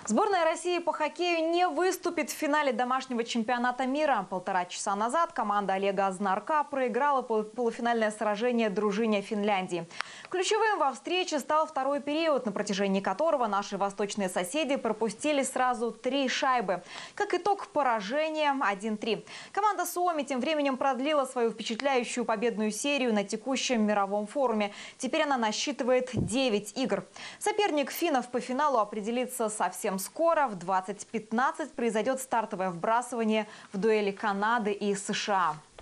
Сборная России по хоккею не выступит в финале домашнего чемпионата мира. 1,5 часа назад команда Олега Азнарка проиграла полуфинальное сражение дружине Финляндии. Ключевым во встрече стал второй период, на протяжении которого наши восточные соседи пропустили сразу 3 шайбы. Как итог, поражение 1-3. Команда Suomi тем временем продлила свою впечатляющую победную серию на текущем мировом форуме. Теперь она насчитывает 9 игр. Соперник финнов по финалу определится совсем скоро. В 20:15 произойдет стартовое вбрасывание в дуэли Канады и США.